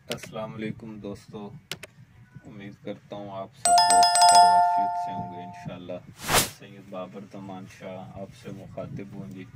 अस्सलाम वालेकुम दोस्तों, उम्मीद करता हूँ आप सब दोस्त खैरियत से होंगे इंशाल्लाह। सैयद बाबर तमान शाह आपसे मुखातिब हूँ जी।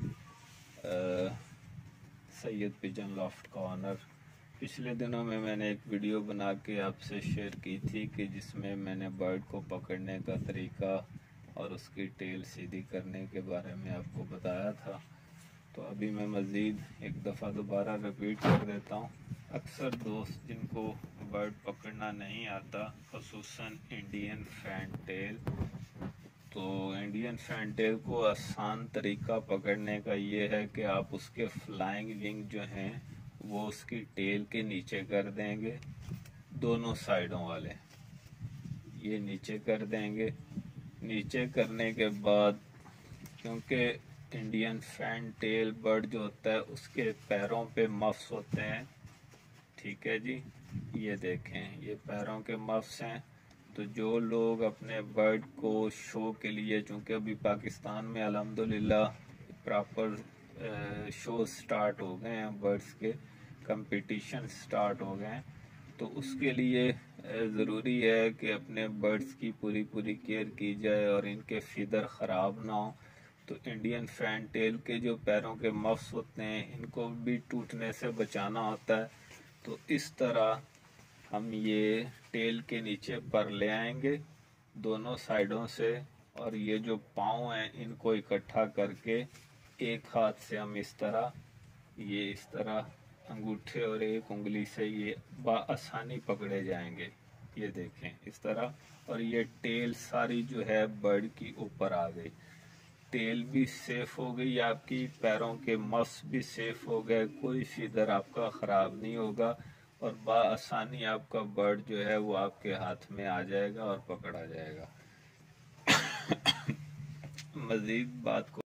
सैयद पिजन लॉफ्ट का ऑनर। पिछले दिनों में मैंने एक वीडियो बना के आपसे शेयर की थी कि जिसमें मैंने बर्ड को पकड़ने का तरीका और उसकी टेल सीधी करने के बारे में आपको बताया था। तो अभी मैं मज़ीद एक दफ़ा दोबारा रिपीट कर देता हूँ। अक्सर दोस्त जिनको बर्ड पकड़ना नहीं आता, ख़ुसूसन इंडियन फैंटेल, तो इंडियन फैंटेल को आसान तरीका पकड़ने का ये है कि आप उसके फ्लाइंग विंग जो हैं वो उसकी टेल के नीचे कर देंगे, दोनों साइडों वाले ये नीचे कर देंगे। नीचे करने के बाद, क्योंकि इंडियन फैन टेल बर्ड जो होता है उसके पैरों पे मफ्स होते हैं, ठीक है जी, ये देखें ये पैरों के मफ्स हैं। तो जो लोग अपने बर्ड को शो के लिए, चूँकि अभी पाकिस्तान में अल्हम्दुलिल्लाह प्रॉपर शो स्टार्ट हो गए हैं, बर्ड्स के कंपटीशन स्टार्ट हो गए हैं, तो उसके लिए ज़रूरी है कि अपने बर्ड्स की पूरी पूरी केयर की जाए और इनके फीदर ख़राब ना हो। तो इंडियन फैन टेल के जो पैरों के मफ्स होते हैं इनको भी टूटने से बचाना होता है। तो इस तरह हम ये टेल के नीचे पर ले आएंगे दोनों साइडों से, और ये जो पाँव हैं इनको इकट्ठा करके एक हाथ से हम इस तरह अंगूठे और एक उंगली से ये आसानी पकड़े जाएंगे। ये देखें इस तरह, और ये टेल सारी जो है बर्ड की ऊपर आ गई। टेल भी सेफ हो गई आपकी, पैरों के मफ्स भी सेफ हो गए, कोई फीदर आपका ख़राब नहीं होगा और आसानी आपका बर्ड जो है वो आपके हाथ में आ जाएगा और पकड़ा जाएगा। मज़ीद बात को